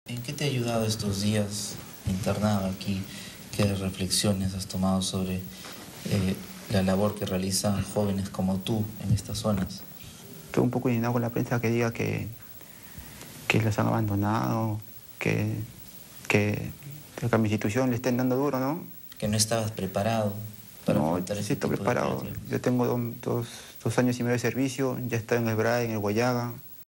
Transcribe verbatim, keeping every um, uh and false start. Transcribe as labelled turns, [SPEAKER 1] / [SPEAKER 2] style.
[SPEAKER 1] ¿En qué te ha ayudado estos días internado aquí? ¿Qué reflexiones has tomado sobre eh, la labor que realizan jóvenes como tú en estas zonas?
[SPEAKER 2] Estoy un poco indignado con la prensa que diga que, que los han abandonado, que, que, que a mi institución le estén dando duro, ¿no?
[SPEAKER 1] Que no estabas preparado para
[SPEAKER 2] No,
[SPEAKER 1] afrontar
[SPEAKER 2] sí
[SPEAKER 1] ese
[SPEAKER 2] estoy
[SPEAKER 1] tipo de
[SPEAKER 2] preparado.
[SPEAKER 1] operativos.
[SPEAKER 2] Yo tengo dos, dos, dos años y medio de servicio, ya estoy en el B R A E, en el Guayaga.